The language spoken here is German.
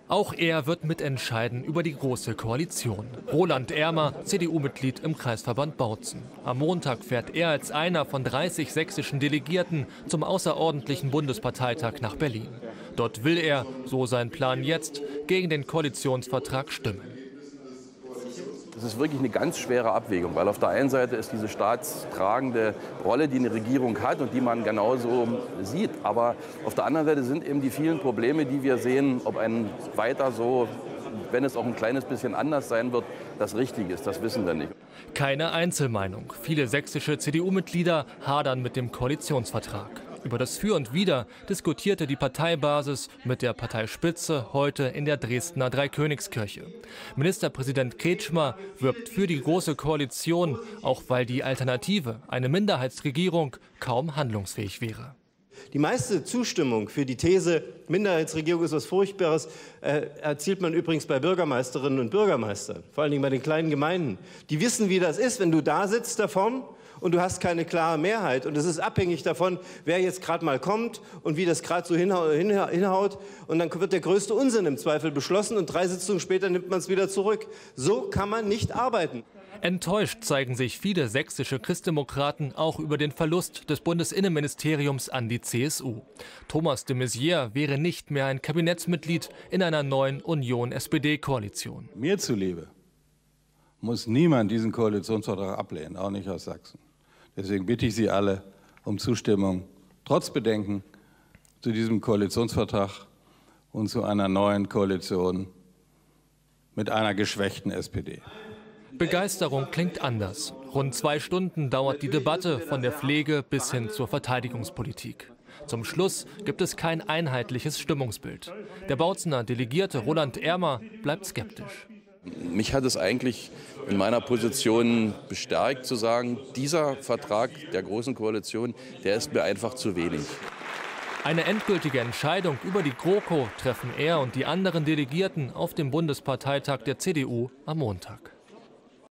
Auch er wird mitentscheiden über die Große Koalition. Roland Ermer, CDU-Mitglied im Kreisverband Bautzen. Am Montag fährt er als einer von 30 sächsischen Delegierten zum außerordentlichen Bundesparteitag nach Berlin. Dort will er, so sein Plan jetzt, gegen den Koalitionsvertrag stimmen. Das ist wirklich eine ganz schwere Abwägung, weil auf der einen Seite ist diese staatstragende Rolle, die eine Regierung hat und die man genauso sieht. Aber auf der anderen Seite sind eben die vielen Probleme, die wir sehen, ob ein weiter so, wenn es auch ein kleines bisschen anders sein wird, das Richtige ist, das wissen wir nicht. Keine Einzelmeinung. Viele sächsische CDU-Mitglieder hadern mit dem Koalitionsvertrag. Über das Für und Wider diskutierte die Parteibasis mit der Parteispitze heute in der Dresdner Dreikönigskirche. Ministerpräsident Kretschmer wirbt für die Große Koalition, auch weil die Alternative, eine Minderheitsregierung, kaum handlungsfähig wäre. Die meiste Zustimmung für die These, Minderheitsregierung ist was Furchtbares, erzielt man übrigens bei Bürgermeisterinnen und Bürgermeistern, vor allen Dingen bei den kleinen Gemeinden. Die wissen, wie das ist, wenn du da sitzt da vorn und du hast keine klare Mehrheit. Und es ist abhängig davon, wer jetzt gerade mal kommt und wie das gerade so hinhaut. Und dann wird der größte Unsinn im Zweifel beschlossen und 3 Sitzungen später nimmt man es wieder zurück. So kann man nicht arbeiten. Enttäuscht zeigen sich viele sächsische Christdemokraten auch über den Verlust des Bundesinnenministeriums an die CSU. Thomas de Maizière wäre nicht mehr ein Kabinettsmitglied in einer neuen Union-SPD-Koalition. Mir zuliebe muss niemand diesen Koalitionsvertrag ablehnen, auch nicht aus Sachsen. Deswegen bitte ich Sie alle um Zustimmung, trotz Bedenken, zu diesem Koalitionsvertrag und zu einer neuen Koalition mit einer geschwächten SPD. Begeisterung klingt anders. Rund 2 Stunden dauert die Debatte von der Pflege bis hin zur Verteidigungspolitik. Zum Schluss gibt es kein einheitliches Stimmungsbild. Der Bautzener Delegierte Roland Ermer bleibt skeptisch. Mich hat es eigentlich in meiner Position bestärkt zu sagen, dieser Vertrag der Großen Koalition, der ist mir einfach zu wenig. Eine endgültige Entscheidung über die GroKo treffen er und die anderen Delegierten auf dem Bundesparteitag der CDU am Montag.